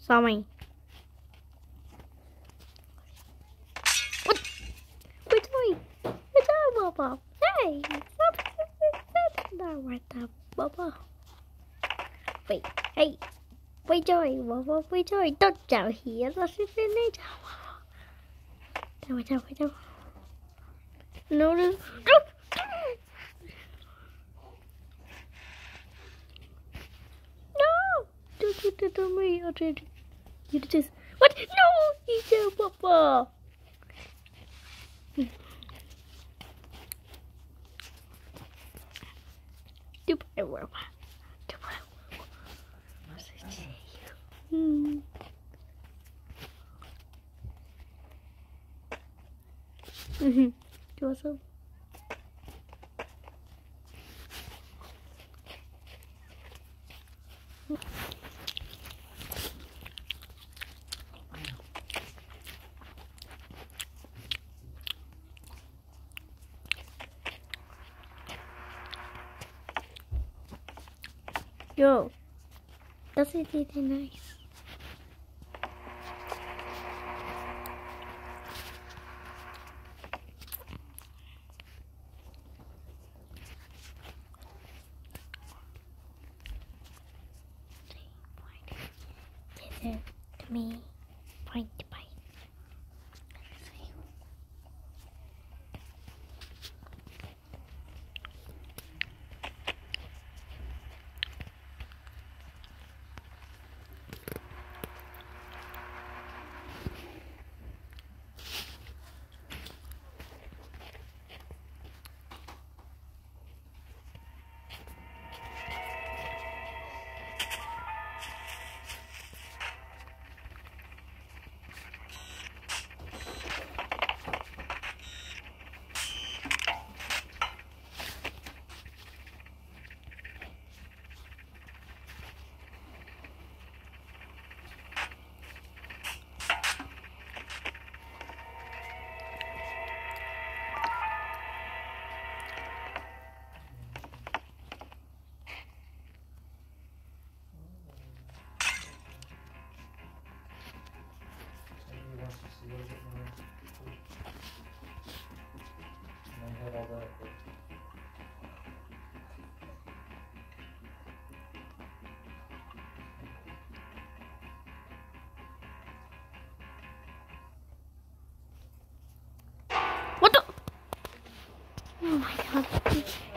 Saw me. What? Wait, wait. Wait, Bubba. Hey, stop. Not right there, Bubba. Wait, hey. Wait, Joey, Bubba. Wait, Joey. Don't down here. Let's just finish. Wait, wait, wait. No, no. No! Don't me. You just. What? No! He's a Bubba. Awesome. Yo, that's really nice. Listen to me, point to bite. What the? Oh my god.